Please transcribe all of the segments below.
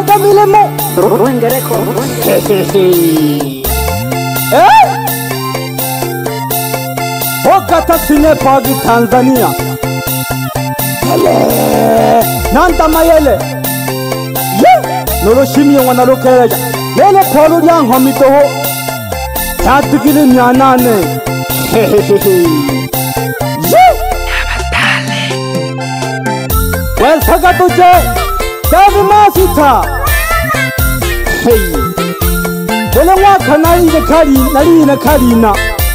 Hanga milemo Wengereko Okata sine pagi Tanzania Hele Nanta mayele Nolo shimiyo wana lokereja Lele polu yang homito ho Chatikili nyanane Well Sakatuje Davi Masita Hey Wele waka nali na karina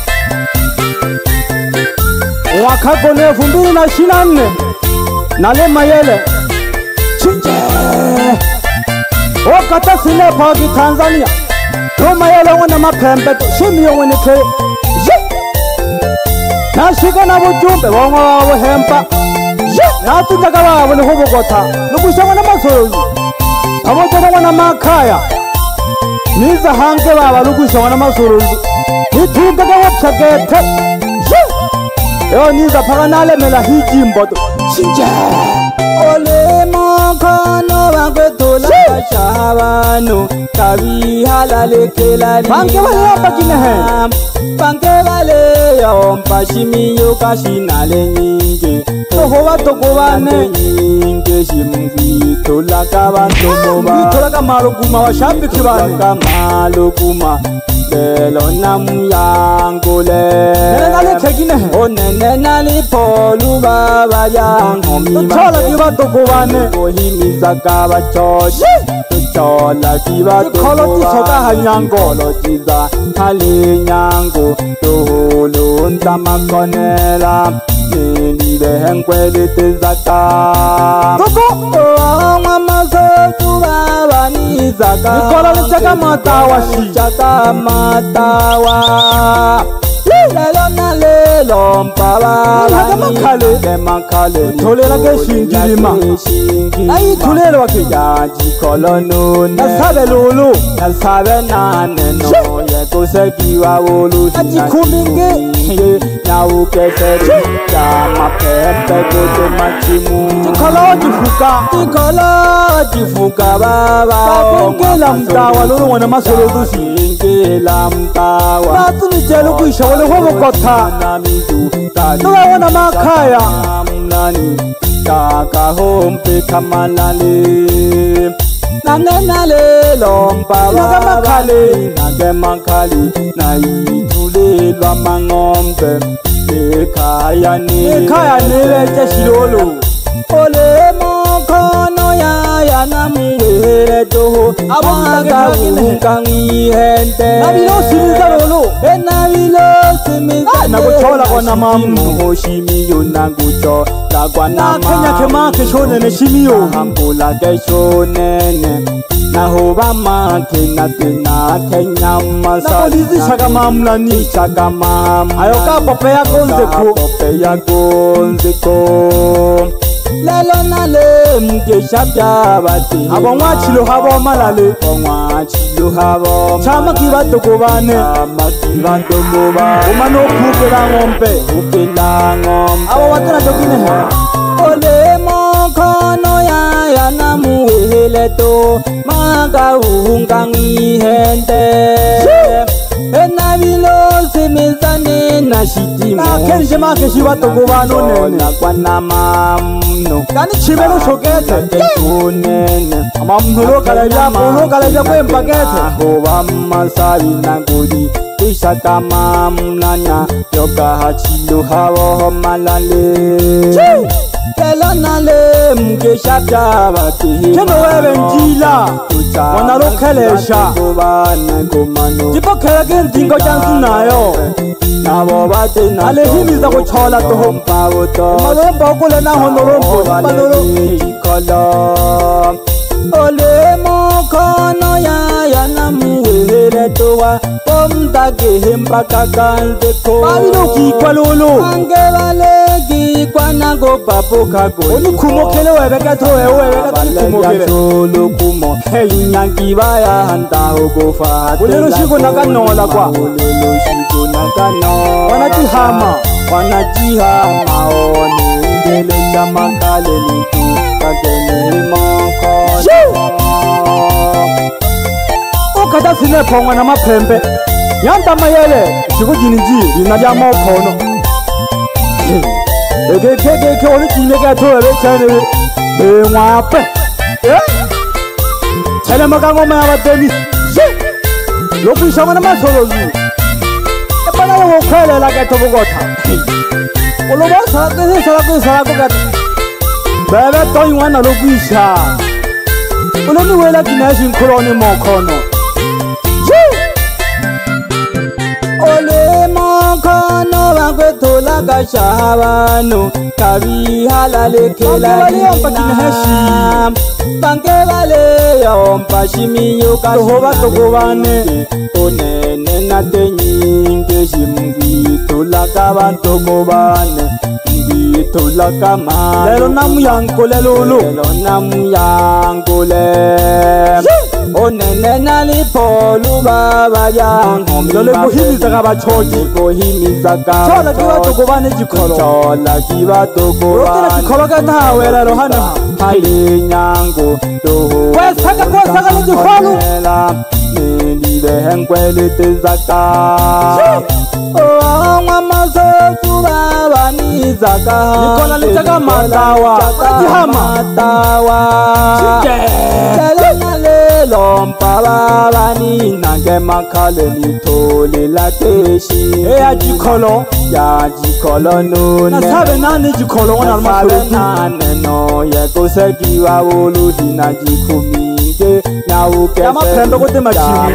Waka kone fumbili na shinane Nale mayele Chinje Okata sine pagi Tanzania No mayele wana mapembe Shimiyo wane ke Nashika na bujumbe Wongo wawo hempa Natutaka wawo ni hubogota Nukusha wana masorozi Pamoja wana makaya Niza hange wawo nukusha wana masorozi Nitugaga wachagete Yo niza paganale mela hiji mbodo Shinje Ole mokono wangwetola Shabano Kabi halale kelali Banke wale yapa kinehe Banke wale yompa shimiyo kashinale nyinge Toho watoko wane Nyinge shimvi tola kabantomoba Tola kamaloguma wa shambiki wane Kamaloguma Lelo namu yangole Nene nale tekinehe Onene nali polu baba yangomi Tola kiba toko wane Kohimiza kaba choshi Tola kiba toko Kolo tisoka hanyango Kolo tiza hali nyango Toholo ntama konela Nilibe henkwele tezaka Toko Mama sofu baba nizaka Nikola lichaka matawa shi Chaka matawa Lelo na lelo mpaba Nhaga makale Tolela ke shingirima Ayi tulele wake Yaji kolono Nasabe lulu Nasabe nane no Yeko sekiwa wolu Aji kuminge Na ukeseri Ya mapempe kote machimu Tikolo jifuka Tikolo jifuka baba Babengela mtawa lulu wana masolo dusi Ngela mtawa Natuni jelu kuisha wale homo kota Nuwa wana makaya Nani Kaka hompe kamalale Nangenale lompa Nage makali Na itule lwa mangombe Ekaya nile jeshilolo Ole mokono ya namuwele toho Amaga ungangi hente Nabilo simiza lolo Nabilo simiza Nakuchola kwa namamu Hoshimiyo nakuchola kwa namamu Kenya kema keshonene shimiyo Hambula keshonene Nahoba make na tena Kenya masa Nakolizi shaka mamlani Shaka mamu Ayoka pope ya gonzeko Pope ya gonzeko Lelo na le mgesha bya bati Abo mwachilo habo malale Mwachilo habo Chama kibato kubane Chama kibato kuba Umano kupela ngombe Kupela ngombe Abo watana jokine he Ole mokono ya namuwele to Maga ungangi hende Nabilo semezane na shitimo Kenje make shibato kubano nene kwa namamno Kani chimelo shokete Kenene Amamnulo kalabia kwe mpakete Ahoba masabi na gudi Ishaka mamnanya Yoka hachilo hawo malale Kelo nale mgesha bati Keno wewe njila Wanalokelesha Jipo keleke ndingo jansu nayo Nabo bate na Alehimiza kuchola toho Mpawoto Malomba ukule na honorombo Malolo Kolo Ole mokono ya namuwele towa Pomdage hemba kakanzeko Babilo kikwa lolo Ange vale kikwa nago papo kako Oni kumokele wewe kato wewe kumokele Cholo kumo Nyangi baya hanta hogofa Ulelo shiko nakanola kwa Ulelo shiko nakanola Wanajihama Wanajihama Oni ngele chamakale niku kakeni moko ukata sine phongwa na maphembe yanda mayele jikujiniji linaja mokhono ke oni jine ka thola le chane be ngwape tshele makango ma bateni lokhu shama na masolozu ebana lo khwelela ke thobokotha oloba sa ke ka bebe toywana lokwisha uloni wela kinashin khuloni mokhono ole mokhono bakwethola kashabano kabi halale khela banke bale yompa shimiyo ka hoba tokobane onene na tenyinge shimbi thola ka bantokobane thola ka ma lelo namuyangole lolo onene nalipolu baba yang lole kuhimiza ka bachoji kuhimiza ka chola kiba tokobane jikholo chola kiba tokobane jikholo ka tawe lelo hana hali nyango toho kwesaka le jikholo nelibe henkwele tezaka ngamasofu baba nizaka nikola litaka matawa matawa lompa baba nina ke makhale nithole la teshi ya jikholo no na sabe nani jikholo ngona masolotu no ye kosekiwa wolu dina jikhumike nyawuke maphembe kote machimu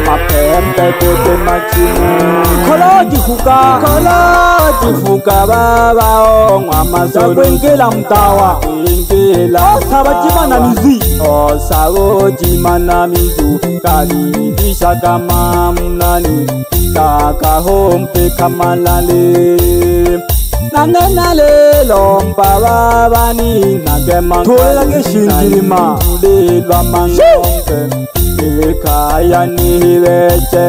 kholo jifuka baba ongwa masolo kwenkela mtawa inkela saba jimana mizi sago jimana mizu kali dishaka mamnani kaka hompe kamalale nanenale lompa baba ni nagema thola ke shinjilima tulelwa mangombe ekaya ni veche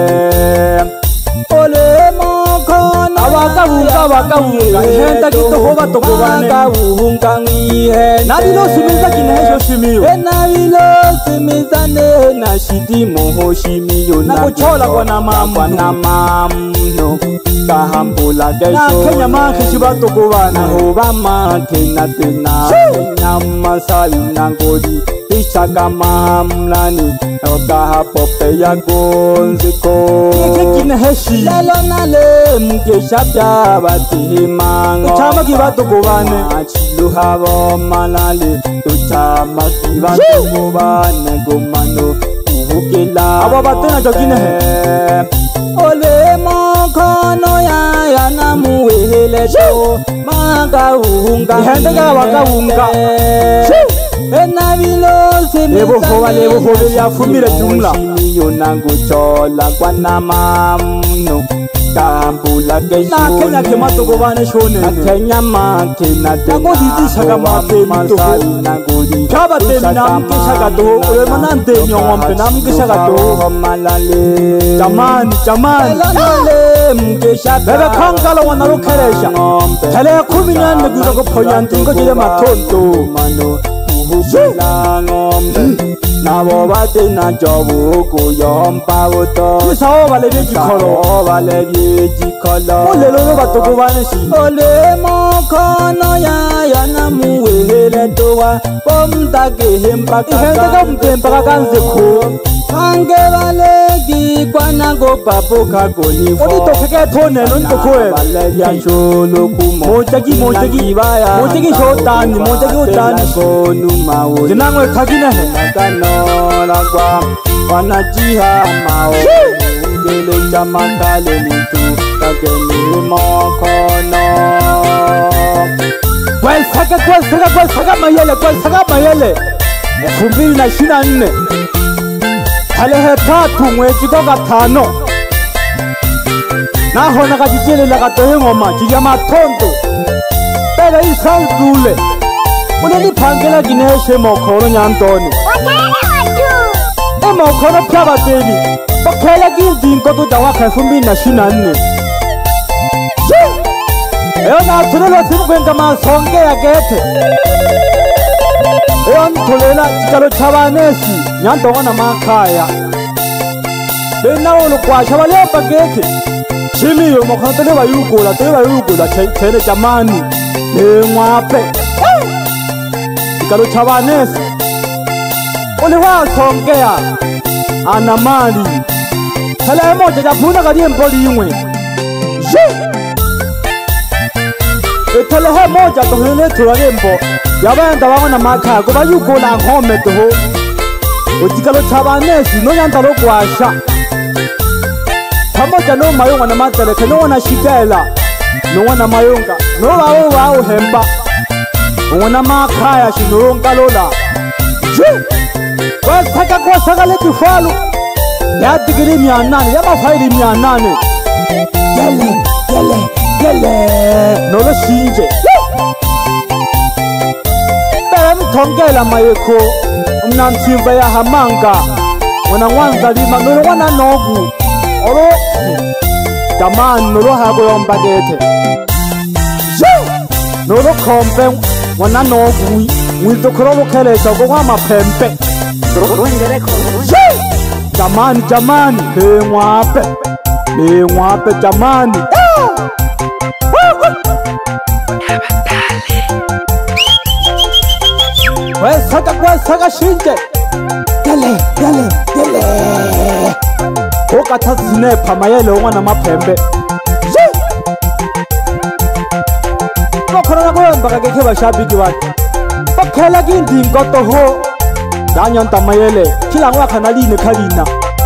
ole mokhono abakabunga henda kitohoba tokobane abakabunga ngihe nabilo simiza kinehesho shimiyo nabilo simiza na shiti moho shimiyo nakuchola kwana mamno kahambula kesho na Kenya makhe shiba tokobane hoba makhe na tena nyama sabi nangodi ishaka mamlani okaha pope ya gonziko kineheshi lelo nale mkeshabya batihimanga uchama kibatokobane achiluha bomalale uchama kibatokobane gomano uhukela abo batena jokinehe ole mokhono ya namuwehele to magahunga ihende ka bakahunga enabilo lebo hobe ya fumile jumla yona nguchola kwanamamno kambula kesho na Kenya ke matokobane shone Kenya makhe na nakoditisa ka mapemi to kaba temi namkishaka to ole manante nyongombe namkishaka to malale jamani lale mkishaka bebe khankala wana lokhelesha tele 10 ngikuza kuphonya ingo jile mathonto mano uhusela ngombe nabo batena jobo kuyompa boto isawo balebye jikholo olelo no batokobane shi ole mokhono ya namuwehele towa bomtake hempa ihende ka mtempa ka kanze kho ange baleki kwana go papo ka goni odi to kheke thone no to khoe bale ya cholo kumo mojagi shotani konu mawo dinangwe khakine he nakano lagwa wanajiha mao ngele jamakale nitu kakeni mokhono kwesaka mayele 2024 tarehe 3 mwezi wa 5 nahona kajitelela katohe ngoma jija mathonto bele isanzule uneliphangela kineshe mokholo nyantoni mokholo pyabateli bokhela kindinko tutawakha 2024 eyona thulelo simkwenka masonke yakethe eyantholela tshikalo tshavanesi nyantonga na makhaya benaolo kwasha va le pakeke ximiyo makhona tele va yugula tshene jamani lengwape tshikalo tshavanesi o le wa tlhonkeya ana mali phela emoja japhuna ka diempo lingwe ethelehe moja tohele thola lempo yabenda bangona makhaya kuba yugula ngome toho utikalo tshavanesi no nyanda lo kwasha pamoja no mayonga na mateleke no wana shikela no wana mayonga no wawo hemba wana makhaya shinonga lola wasaka kwa saka le tifalu ya digiri mianane ya mafaili mianane yele no lo shinje thongela mayeko umnansimba ya hamanga wana ngwanza lima no wana nogu oro jamani no hako yombagete no lo kompe wana nogu mwito krolo kele choko kwa mapempe jamani lengwape jamani wesaka shinje yele okathatha sinepha mayele ongwana mapembe bakhona kwemba kakekhe bashabiki bathi bakhela kindingo toho danyanta mayele khilangwa khana line khalina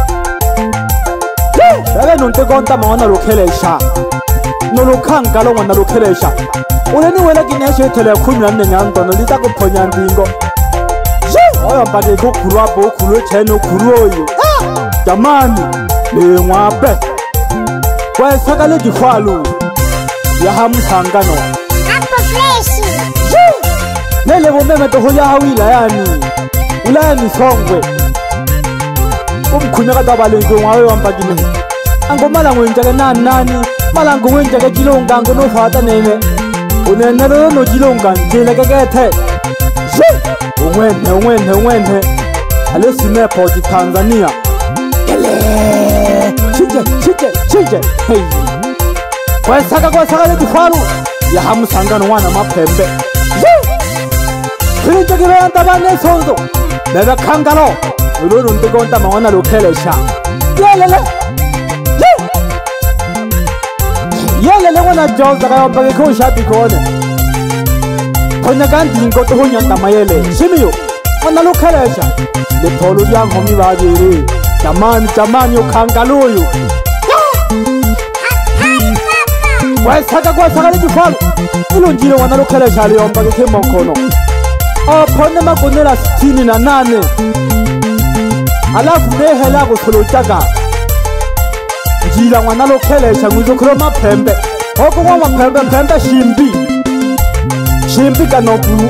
bebe nonte konta maona lokhelesha no lokhanga lo ngwana lokhelesha uleni wela kineshe thele khumya nenyantono lita kuphonya ndingo oyo mpake khulu apho khulu cheno khulu oyo jamani lengwape kwesaka le difalo ya hamsangano apho fresh nele bomeme to hoya hawila yani ulani songwe umkhunya kadabalenge ngwawe mpakile angomala ngwenjake nani malango ngwenjake jilonga ngono fata nene unenelo no jilonga njele kekethe ungwene ale sinepo di Tanzania chije hey kwesaka le difaru ya hamsangano wana mapembe philije kiranta bane sonzo bebe khangalo ululu ntikonta maona lokhelesha yele wana joza kayomba ke khoshapi khone khona kanti inkoto honyanta mayele shimiyo ona lokhelesha le tholo ya ngomi babiri jamani ukhangaloyo kwesaka le difalo ilonjile wana lokhelesha le yomba ke khemo khono ophone makonela 68 alafu nehela kutholochaka njila ngwana lokhelesha ngizokhola mapembe hoko kwa mapembe shimbi kanobu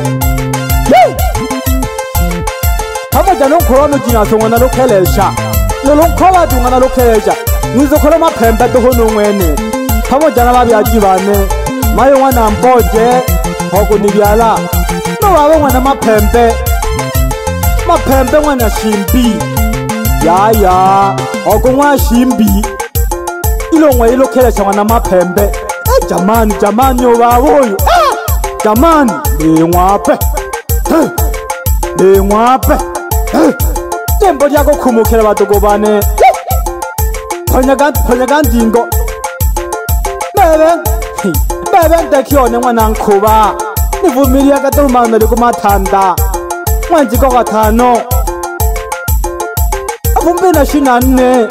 pamoja nokhono jinaso ngwana lokhelesha nolokhola ngwana lokhelesha ngizokhola mapembe tohono ngwene pamoja na babyaji bane mayo ngwana mboje hoko nibyala no baba ngwana mapembe ngwana shimbi ya hoko shimbi ilongwa ilokhelesha ngwana mapembe jamani obaboyo jamani lengwape tembo lyako khumukela batoko bane phanya kandingo bebe ntekhiyone ngwana nkhuba nivumilia katolumano likumathanda ngwanjiko kathano avumbina shinanne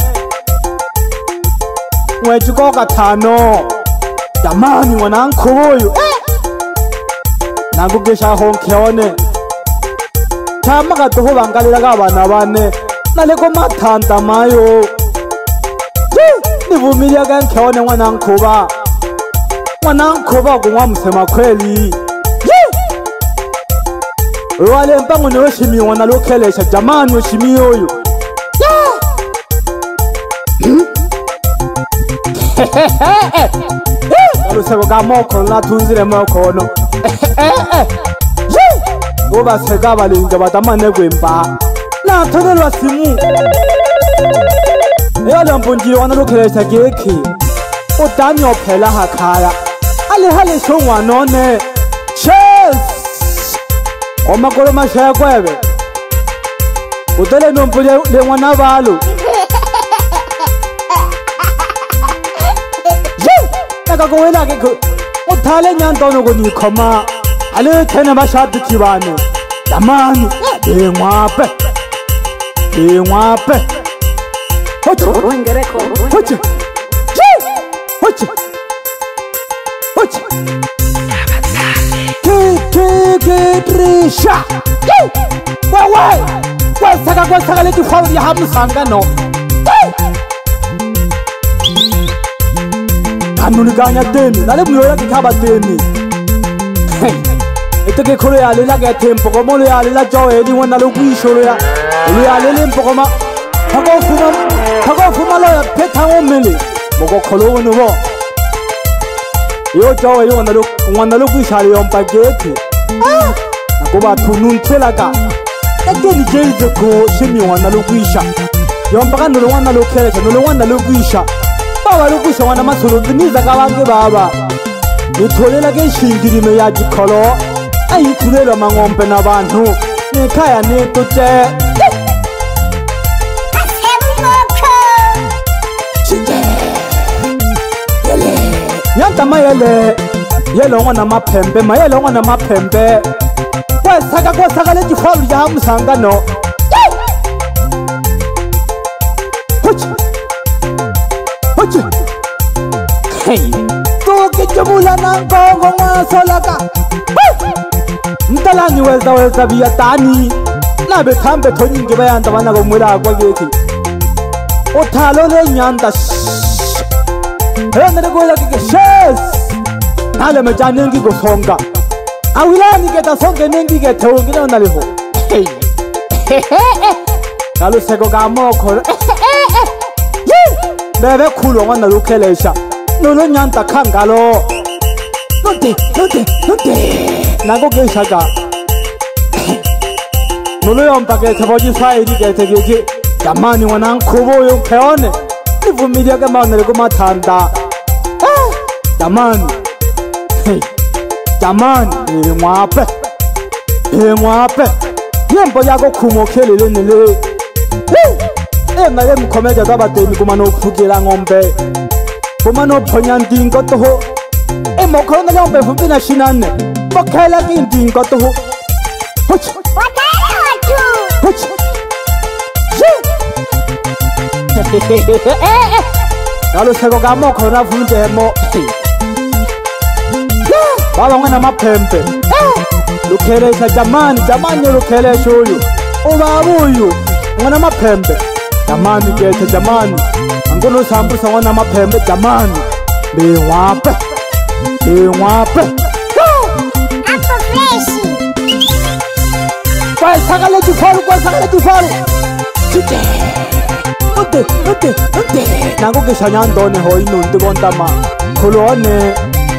ngwejiko kathano jamani ngwana nkhuyo nangugesha honkeone thama ka toho bangalela ka bana bane naleko mathanda mayo nivumilia ka nkheone ngwana nkhuba kungwa msema kweli wale mpango ne weshimi ngwana lokhelesha jamani weshimi yoyo Alusebo ka moko na tunzire moko no obaseka balinga batamane kwempa natholelwa simu eyalambonjile wana lokhelesa kekhe udanyo phela hakhaya alihale shongwanone cheers omakolo mashekwebe utele nompo le ngwana balo nakakowela ke uthale nyantono kunikhoma ale thena bashadi kibane damani engwape hoche hoche hoche hoche ke trisha wewe kwasaka leti khawri hamsanga no anunikanya teni nale muyola kikhaba teni eteke kholo ya lela ke tempo komo le ya lela joeli wona lokuyisholo ya le le mpokoma phakofuma lo ya phetha ngomele moko kholo wona bo yo joeli wona lokuyishalo yompaketi nakuba thununthela ka ekeni jeize ko shimi wona lokuyisha yompaka no wona lokheleka no wona lokuyisha baba lokuyisha wona masolo ziniza kabanke baba ngitholela ke shingirime ya jikholo ayithulelwa mangombe nabantu nekhaya netute yantama yele ngwana maphembe mayele ngwana maphembe kwesaka leti khwalu ya musanga no hoche hey toke jabula na ngongo ngasolaka mtalani weza biya tani nabe thambe thonyinge bayanda bana komwela kwa kethi othalo le nyanda hena ngola ke shes nale mejane ngi go songa awilani ke ta songe nengi ke thongi na naleho kalo seko ka mokho bebe khulu ngwana lokhelesha nolo nyanda khangalo note nako ke shaka nolo yompa ke theboji saidi ke theke jamani ngwana nkhubo yo khone ivumilia ke maunele kumathanda jamani ngwape yembo yako khumo khelele nele ena le mkhomeja ka bateni kuma no phukela ngombe kuma no phonya ndingo toho emokhona ngombe vumpina shinane bokhela ke ndingo toho hoche kalo seko ka mokhona vunje mo baba ngwana maphembe lukhelesha jamani lukhelesha uyu ubabuyu ngwana maphembe jamani kethe jamani angono sambusa ngwana maphembe jamani bengwape Apple fresh kwasaka leti falu chite ote nako ke shanyandone ho inunti kontama khulone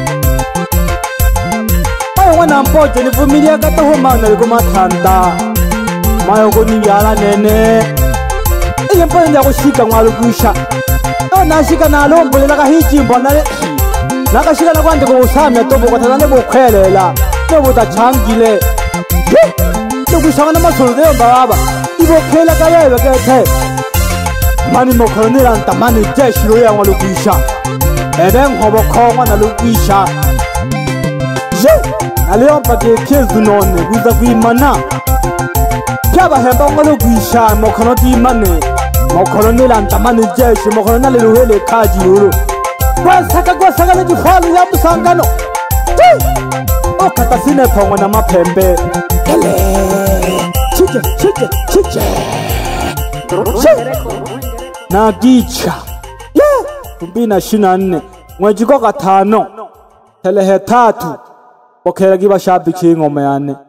ngwana mpoje ni vumilia ka toho mana ko mathanda mayo ko niyala nene yempo nda ko shika ngwalo kusha na shika na lo mbolela ka hiji mbona le naka shika na kwande ko usame tobo ko thana le bokhwelela no buta changile lo kusha na masolo de baba ibokhela ka lebe ke the mani mokhonela ntamani jeshilo ya ngwalo kusha ebe ngobo khongwa na lo kusha aliyompa ke kezu none kuza kuimana kyaba hemba ngalo kuisha mokhono timane mokhono nilantamani jeshi mokhono naleluhele khaji lulu kwasaka le difalu ya musangano okhata sine phongwa na maphembe chiche na gicha kumbina shinane mwejiko kathano telehe 3 okhela kiba shabiki ngoma yane